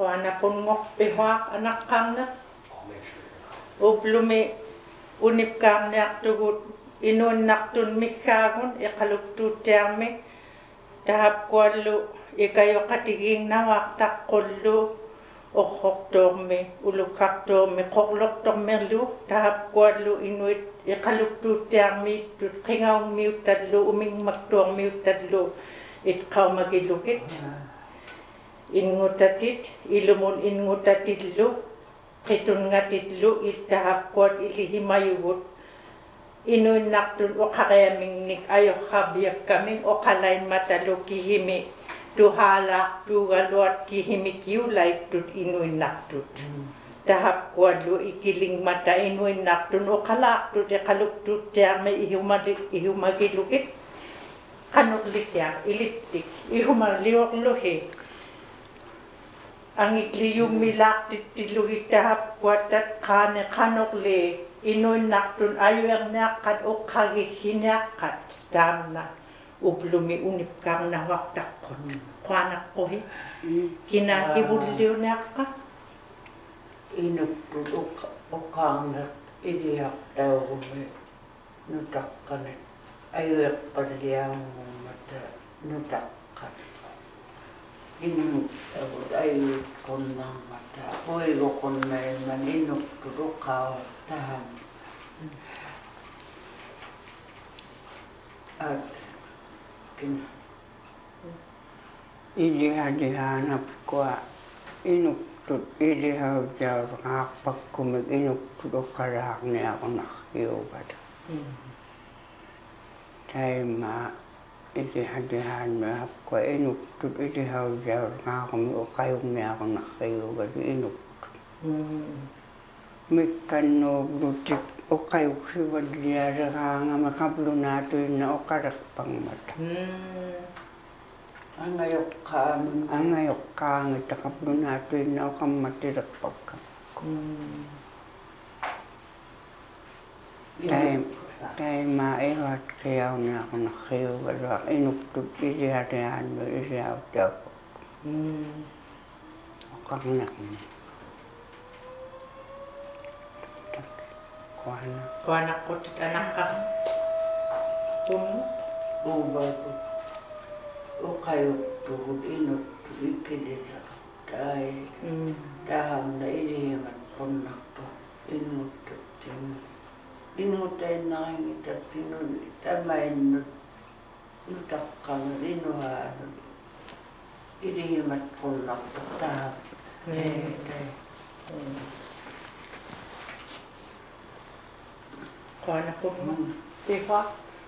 Mabel Pongok Etegik Ublumi Inuinnaujugut Inuinnaqtun mikkagun iqaluktuutiarmi tahapkuallu ikayoqatiging nawaqtaqqullu orrortuormi ulukkaqtuormi qorlortormerlu tahapkuallu inuit iqaluktuutiarmi tut qingaummiuttallu umingmaktuormiuttallu itqaumagilukit innguttatit ilumun innguttatillu qitungatitlu ittahapkuat ilihimayugut Inuinnaqtun uqaqayamingnik ayoqabiakkaming uqalain matalukihimi tuhalaq tugaluat kihimi kiulaiptut Inuinnaqtut tahapkuallu ikiling mata Inuinnaqtun uqalaqtut iqaluktutiarmi ihumagilukit qanuqlikya iliptik ihumaliorluhi angikliyummilaqtittilugit tahapkuatat qane qanuqli Inuinnaqtun ayuernaqat uqagihinnaqat tamna ublumi unipkang nawaqtaqqut qanaqquhi kinahivulliunaqqa Inuktun uqaangat iliaqtaugume nutaqqanet ayueqqalliaangumata nutaqqat Inuinnaujugut ayuiqqunnarmata uiguqunnaimman inuktun uqaawat taham Ilihanapkua inuktut ilihaujauqaaqpakkumik inuktut uqalaaqniaqunarkiugat taima ilihanapkua inuktut ilihaujauqaaqumik uqayunniaqunarkiugat inuktut mikkannuuglutik uqayuksivallialeraangama qablunaatuinna uqalaqpangmata angayoqqaangita qablunaatuinna uqammatiliqpakkam taima iratqiauniaqunarriugaluaq inuktut ilialiaannu iliautaupak uqarniaqni Kuanaqqut anaqqam ubaku uqayuktugut inuktut ikililaqtai tahamna ilihimat qunnaqtu inuttuttin inutainnaringitatinun tamainnut nutaqqanut inuhaanut ilihimat qunnaqtu taham Anakanerk Kaotalok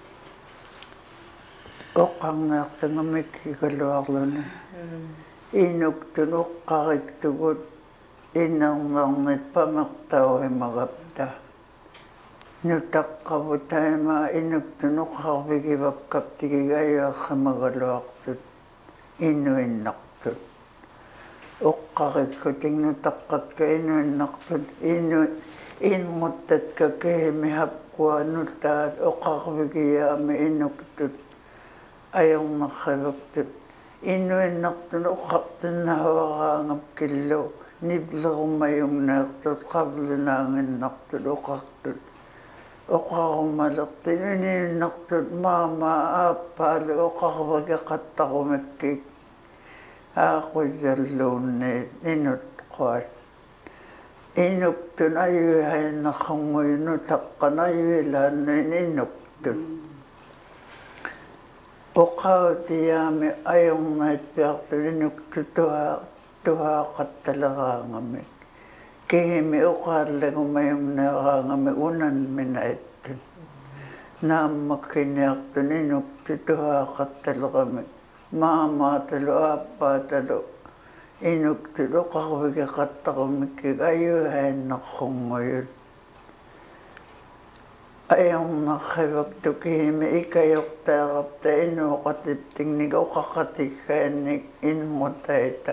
Oqarneertangamikkigaluarluni inuktun uqqariktugut innernernet pamertauimagapta nutaqqavu taima inuktun uqqarvigivakkaptigig ayuarramagaluartut Inuinnaqtun uqqarikkutiing nutaqqatka Inuinnaqtun inngutatka kihimihapkua nutaat uqqarvigiyaami inuktut ayornarrivaktut Inuinnaqtun uqqartinnahuaraangapkillu niblerummayungneertut qablunaanginnartut uqartut uqarumalertin Inuinnaqtut maama aappaalu uqarvagiqattarumikkik aaquyalluunniit inutquat inuktun ayuihainnerrungui nutaqqan ayuilaannuin inuktut uqautiyaami ayornait piartut inuktut tuhaaqattaleraangamik kihimi uqaallagumayumneeraangami unanminaittun naammakkiniartun inuktut tuhaaqattaleramik maamaatalu aappaatalu inuktut uqarvigiqattarumikkik ayuihainnerrunguyut ayornarrivaktu kihimi ikayortaarapta inuuqatiptingnik uqaqatikkaannik inngutaita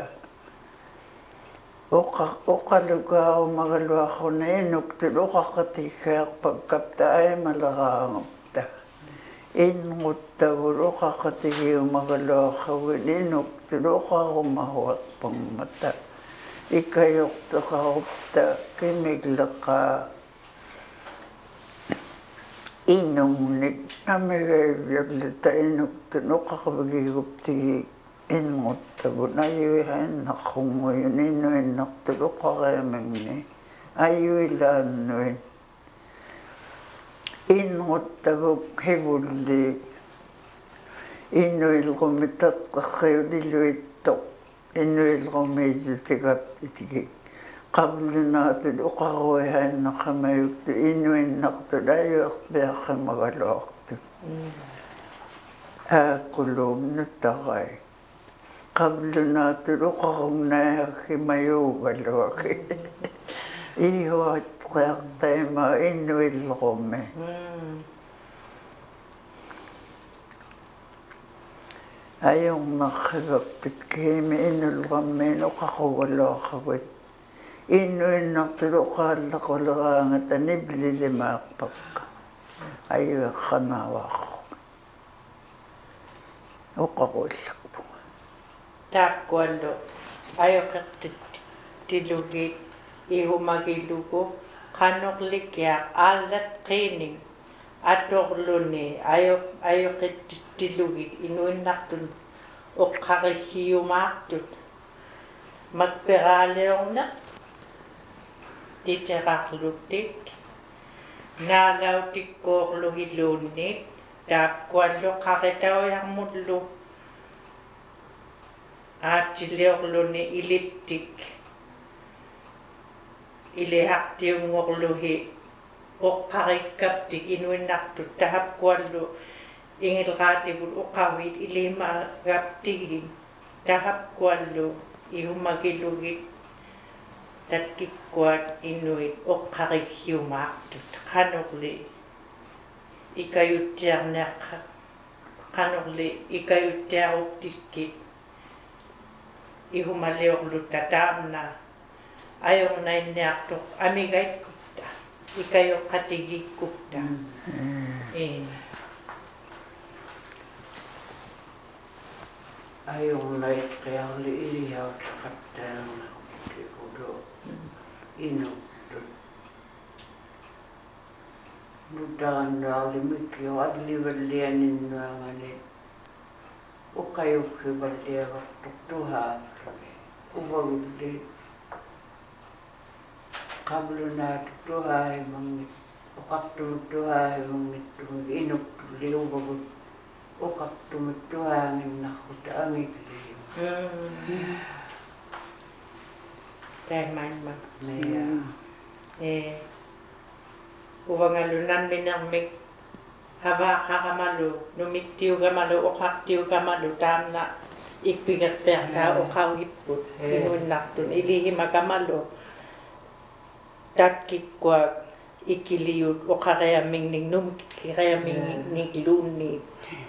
uqalukaarumaгаluаррuna inuktut uqaqatikkaarpakkapta aimaleraangapta inngуttагул uqaqatigiumagaluarrugit inuktut uqarumahuarpangmata Ekeahoak kimiglaqa Inuinnait amigaiviaglata Inuinnaqtun uqaqavigiguptigi innguttabun ayuihaannaqquнгуйun Inuinnaqtun uqariamingni ayuilaannuin innguttabuk hivulli innuilqumitatqarriuliluittoq innuilqumiijutigappitigi qablunaatul uqaruihaannaqamayuktu Inuinnaqtun ayuerpiaqamagaluartu aaqquluumnuttaqai qablunaatul uqarunnaakkimayuugaluaki ihuatqiartaima innuillerumi ayornarrivaktuk kiimi inulrammiin uqarugaluaqagut Inuinnaqtun uqaallaquleraangata niblilimaaqpakka ayueqqanaavaarru uqarullakpunga taakkuallu ayoqertilugit ihumagilugu qanorlikiaq aallat qiining atorluni ayoqittilugit Inuinnaqtun uqqarihiumaartut makperaaleorneq titerarlutik naalautikkoorluhiluunnit taakkuallu qaritaujarmullu aatiliorluni iliptik ilihaqtiungorluhi oqqarikkaptik Inuinnaqtut tahapkuallu ingilqaativut uqavit ilimagaptigin tahapkuallu ihumagilugit tatkikkuat Inuit oqqarihiumaartut qanorli ikayuttiarneaqqa qanorli ikayuttiaruqtikkit ihumaliorlutta taamna ayornainniartoq amigaitqutta ikayoqqatigikkutta Inuinnait qiarli iliautaqattaarna tikudo Inuinnaqtun nutaannaarlimikkiu allivallianinnuanganit uqayukkivalliavartuq tuhaaqluni uvagulli qablunaat tuhaahimangit uqartumut tuhaahimangittumik Inuinnaqtulli uvagut uqartumut tuhaanginnarruta angikliim taimaanma Mea uvangalunan minermik havaaqaqamalu numittiugamalu uqartiugamalu taamna ikpigerpertaa uqauhipput Inuinnaqtun ilihimagamalu tatkikkuak ikiliut uqariamingning numikiriamingnikluunniit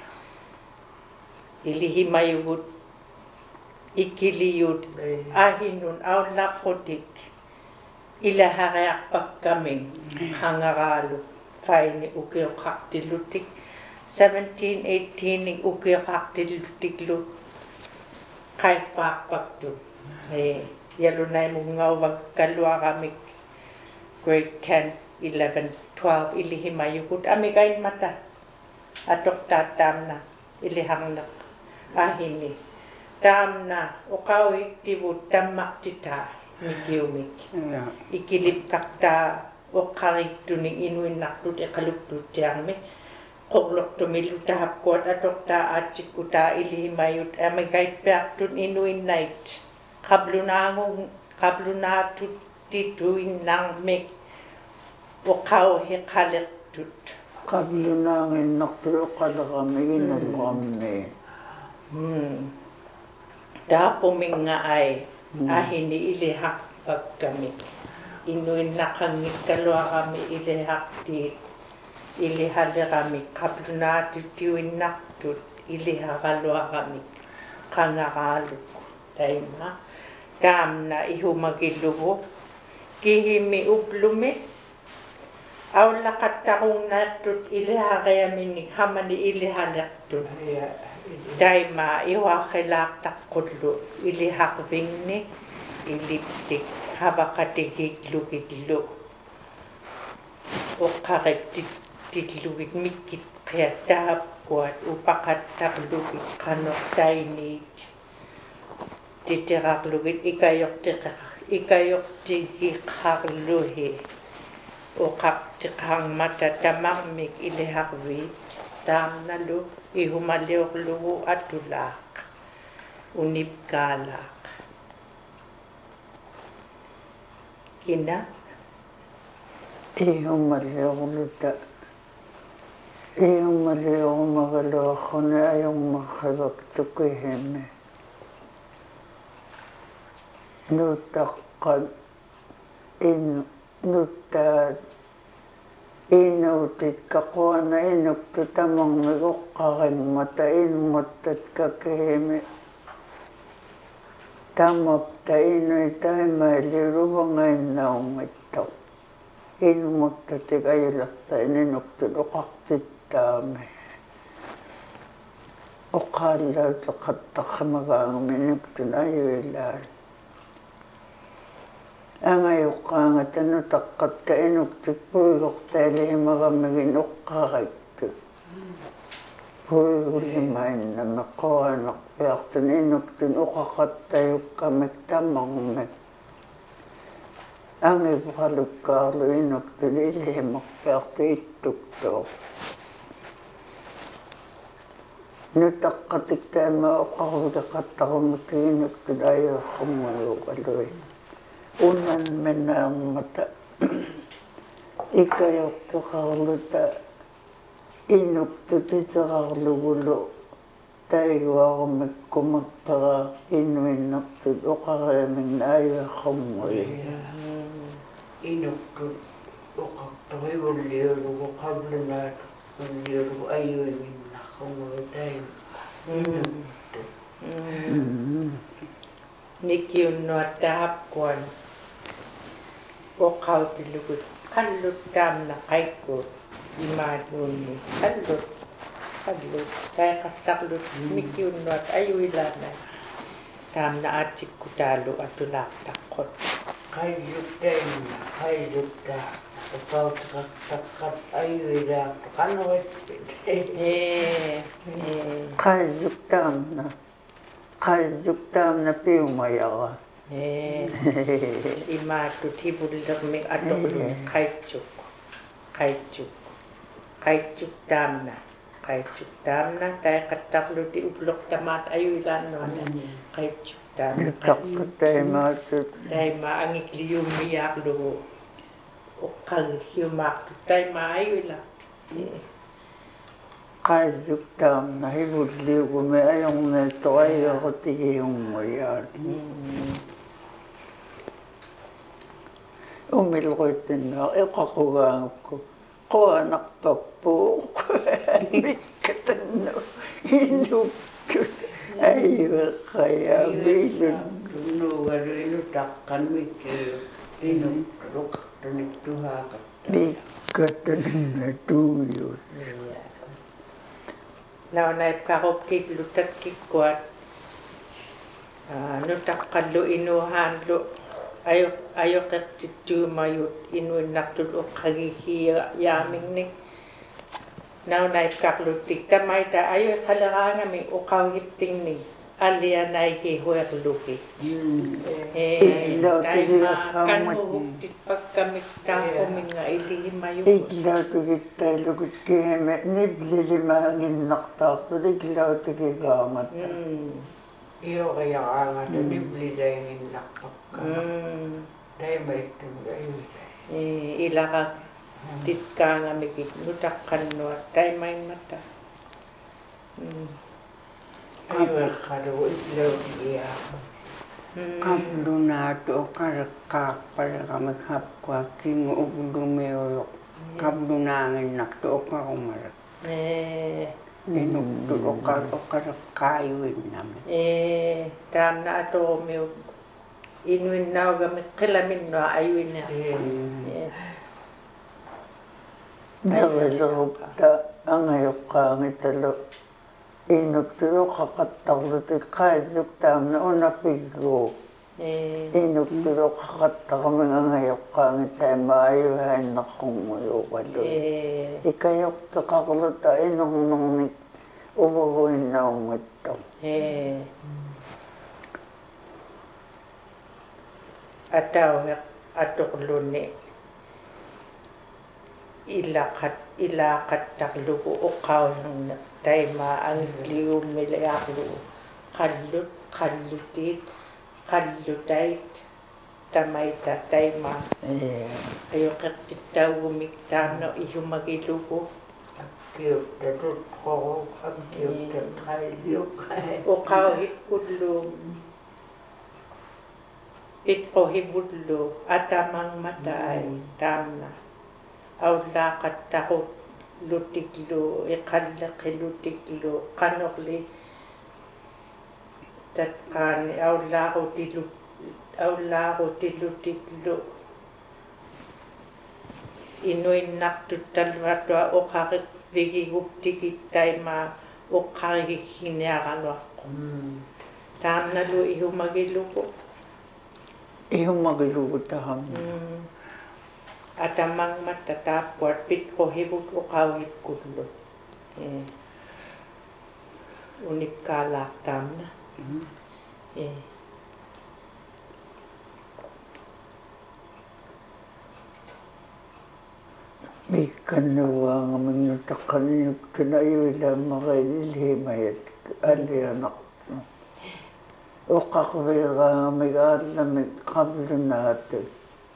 ilihimayugut ikiliut ahinun aullaqqutik ilahariarpakkaming qangaraalu faini ukiuqartillutik 17-18 ukiuqartillutiklu qaiffaarpaktut yalunaimungauvakalluaramik grade 10 11 12 ilihimayugut amigainmata atoqtaataamna iliharneq ahini taamna uqauiktivut tammaqtitaa mikiumik ikilipkaqtaa uqqarittuni Inuinnaqtut iqaluptuutiarmi qoqlortumilu tahapkuat atoqtaa aatsikkutaa ilihimayut amigaitpiartut Inuinnait qablunaatuttituinnarmik uqauhiqaliqtut qablunaanginnartul uqalerammiginulrammi taapuminga ai ahini ilihaqpakkamik Inuinnaqangikkaluarami ilihaqtiit ilihaliramik qablunaatuttiuinnartut ilihaqaluaramik qangaraaluk taima taamna ihumagillugu kihimi uplumi aullaqattaqunnaartut ilihariaminik hamani ilihaleqtut taima ihuaqilaaqtaqqullu ilihaqvingni iliptik havakatigik lukitlu oqaqit titlugit mikkit qiattaapkuat upaqattaqlugit qanortainiit titeraqlugit ikayortigiqarluhi oqaqtiqarmata tamarmik ilihaqviit taamnalu ihumaliorlugu atulaaq unipkaalaaq kina ihumaliorluta ihumaliormagaluaqquna ayummarrivaktukihime nutaqqat nuttaat inuutit kaquana inuktu tamarmik oqqarimmata innguttat kakihime tamapta inuitaimailiruvangainnaungittaq inmuttatik ayularta inuktut oqartittaami oqaallauteqattaqamagaangami inuktun ayuilaal angayuqqaangata nutaqqatka inuktut puigortaalihimagamigin oqqarittu puigulimainnamme qoanarpiartun inuktun oqaqattayukkamik tamarmik angipuqalukkaarlu inuktun ilihimarpiartu ittuktooq nutaqqatik taima oqaruteqattaqumikki inuktun ayuerrummayuqalui unan menaarmata ikayorteqarluta inuktut iterarlugulu taiguarumikkumakpera inuinnaqtut oqariaminna ayuerrummui inuktut oqartorivulliulugu qablunaat ulliulugu ayuinnaqqunuitaim inuktut mikiunnuattaapkuan oqautilugut qallut taamna qaikkuut imaatuunni qallut taiqattaqlut mikiunnuat ayuilaana taamna aatsikkutaalu atulaaqtaqqut qayyuttaimna qayyuttaa oqautiqattaqqat ayuilaaqta qanuitpit qayyuktaamna piumayara imaatut hivullermik atoqluni qaitsuk taamna taiqattaqluti uploqtamaat ayuilaannuana qaitsuk taamna taqqattaimaatut taima angikliummiaaqlugu oqqagihiumaaqtut taima ayuila qayyuktaamna hivulliugumi ayorneetto ayyortigiummuyaat umilruittinnaa eqaqugaangukku qoanarpappuuq mikkatannu inuktu ayueqqayaamilun nuugalu inutaqqan mikkiu inukturuqartuniktuhaaqatta mikkatanna tuuyut naunaiqqaruppkitlutakkikkuat nutaqqallu inuhaanlu ayoqeqtittuumayut inuinnaqtut oqqagihiyaamingnik naunaiqqarluttik tamaita ayoqaleraangami uqauhittingnik allianaihi huerluki kanmuhuktit taaqquminga ilihimayut illautugittailukut kihime niblilimaanginnartaartut illautigigaamatta ioriaraangata niblilainginnarpakka taimaittunga ayuilai ilaqa titkaangamikik nutaqqannuat taimaimmatta ayueqqalugu illautigiaaqa qablunaat oqareqqaarpaleqamik hapkuakkingu uqlumiuyoq qablunaanginnaqtu oqarumarak inuktut oqareqqaayuinnami taamna atoomiu inuinnaugamik qilaminnua ayuinna navelerupta angayoqqaangitalu inuktu oqaqattarlutik qaalluktaamna unapigguuq Inuktulok kakatakami nga ngayok kangit ay maayuhan na kung mayukalo. Ikayok takakuluta inong nung umuhuin na umito. Ataw atukluni ilakat takluku uqauhirnigut taima ang liumiliaklu kallutit kallutait tamaita taima ayokatitawumik tano ihumagiluku Kiutetut ko, kiutet kailuk. uqauhirnigut itqohibullu atamang matay tamna aulakat takut lutiklu iqallaqi lutiklu qanoqli tatkani aulaqu tilutiklu Inuinnaqtun talwatua uqaqik vigiguptikit taima uqauhirnigut tamna lu ihumagiluku Ihumagilugot tahang. Atamang matatapuat pitqohibut uqauhirnigut Unipkalak tamna. Ikan nawa nga mangyutakan yung kinayuila makailhimayat alianak. O kakabira nga may-alamig kablo natin.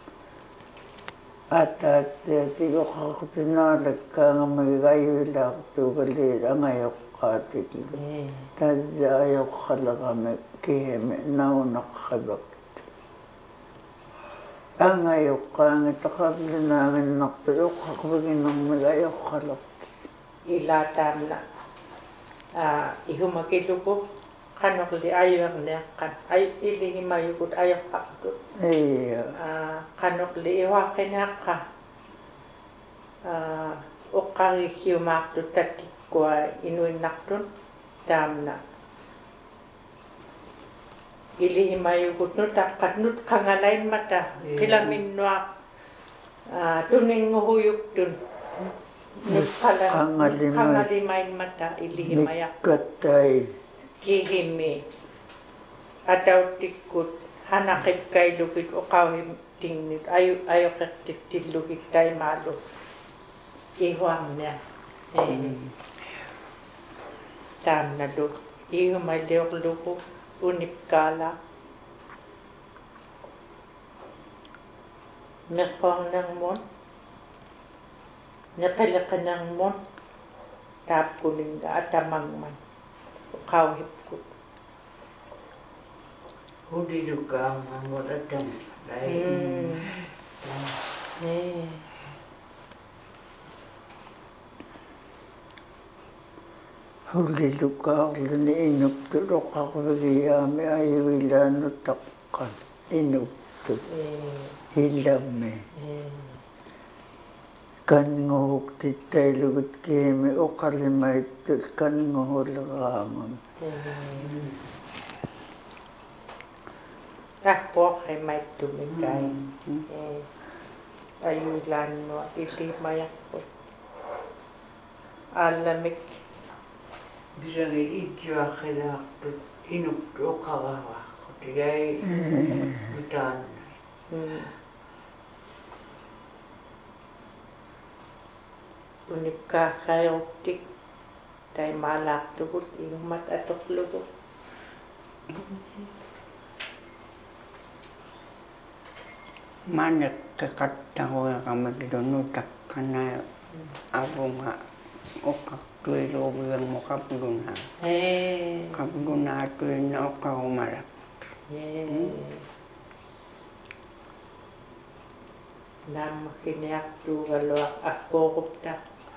At o kakapinalag ka nga may-ayuila tugali ang ayok katik. Tadya ayok kalakami kihime naunakabak. Ang ayok ka nga takablo namin nakpilok kakabagin ng may-ayok kalak. Ilatam na ihumagiluku kanokli ayuinnaqtun ay Inuinnaujugut ayuqaqtut kanokli iwaqinaqqa uqqagikiumaqtut tatikua Inuinnaqtun tamna Inuinnaujugut taqqatnut qangalain mata qilaminnuaq tuninguhuyuktun nut qangalimain mata Inuinnaujugut kihimi ataw tikut hanakip kay lukit uqauhirnigut ayokatitillukit tay malu ihuam niya tam na lu ihumayliok luku unipkala nekong ng mon nekalikan ng mon tap kuning atamang man uqauhirnigut Hudi juga mengurutkan lain. Huli luka ni inuktulok kakabagiyami ayuila nutakkan inuktulok hilame. Kan nguhuk titay lugut kihimi uqalimaitul kan nguhulagamam. Pokai mai tumikai ayuilan no ilimayakput alamik Bisa ngijwa khilaqtut inuktulok kawawa kutigay butan. Unipkakhayoktik tay malaktugut inumat atoklugut Manak kakatawa kami kinunutak ka na ako nga ukaktuwi lobang mo kapduna. Kapduna tuwi na ukaumarak. Nam kiniak tu galwak ako kupta.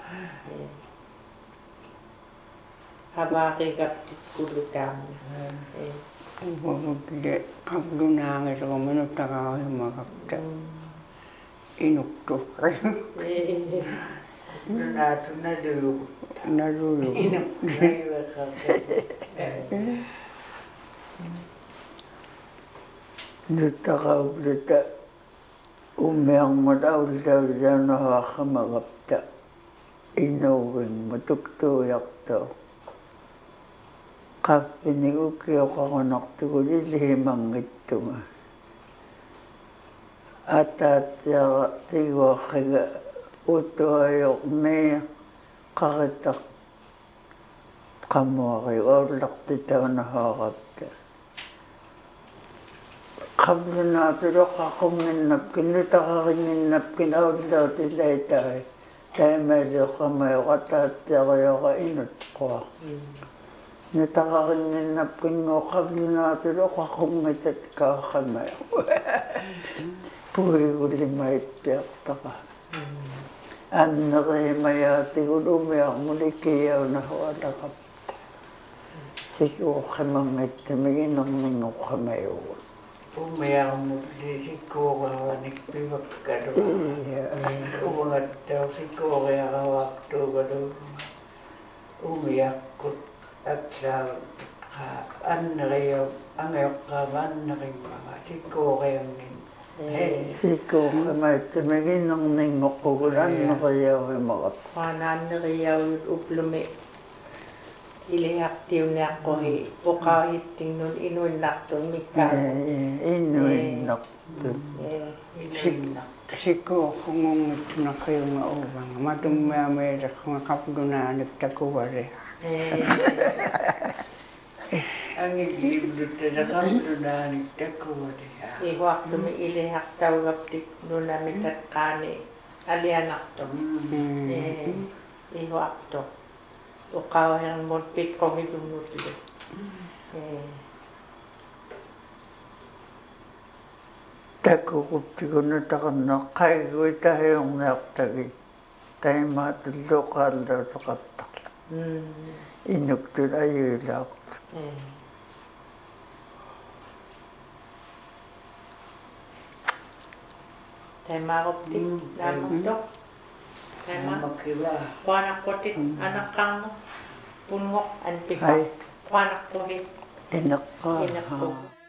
Habaki kaptit kulutam. Ubabagde kapduna nga sa minuta ka ako makapta. Inukto kayo. Natu nadulu. Nalulog. Nutaqauplata ummiarmalaulausaunahaqamagapta inuwing matuktuuyartu qappini ukiuqaqunartuguli lihimanngittunga ataatiara tiguaqqiga utuayormia qaritaq qamuari uullartitaunahaqapta qablunaatulu qaqunginnapkin nutaqaringinnapkin aullautilaitaai taimaliuqqamayoqataatiariora inutqua nutaqaringinnapkinngoo qablunaatulu qaqungitat kaaqamayo puigulimaitpiartaqa аннериимаяатигулумиармуликиаунаhuалaqap сикуоққамангаттамигинернингоққамаюгу умиармуллисиккуорианик пиваккалу угаттаусиккуориараваартуугалу умиаккут аксаа аннериа ангеоққаама аннериммага сиккуориангин сиккуоққамааттамигинернингоққугуланнериауимагап Wanaanneriaut uplumi iliaqtiunniaqqui uqauhirnigut Inuinnaqtun mikkaa Inuinnaqtun Sikkuoqqungungittunaqiunga uuvanga matummiameelerqunga qaplunaanik takuvari angilliibluttaqamlunaanik takuvari ihuaqtumi iliaqtaugaptik nunamitatqaani alianaqtum ihuaqtu uqauhirnigut pitqogilunnutlu такугуттигунутақарнеққайгуитаhiorniartagi таймаатуллуоқааллаутоқаттарла инуктул аюилаақт Taimaaquptik naamuttoq Taimaqkiva Quanaqquttit anaqqaarnu pungoq anpiqa Quanaqqugit инеққаа inaqquq